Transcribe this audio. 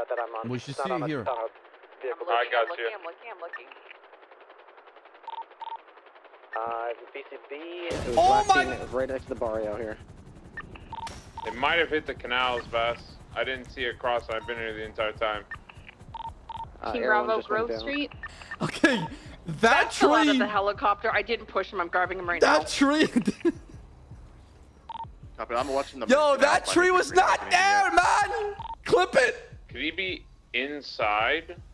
that I'm on. We should see it here. vehicle. I got you. I'm looking. VCB. It was Oh last my- seen, it was right next to the barrio here. It might have hit the canals, Bass. I didn't see it cross. I've been here the entire time. King Air 1 Bravo just went Grove down. Street. Okay, that That fell out of tree. the helicopter. I didn't push him. I'm grabbing him right now. That tree. Copy, I'm watching the. Yo, that tree was not there, man. Clip it. Could he be inside?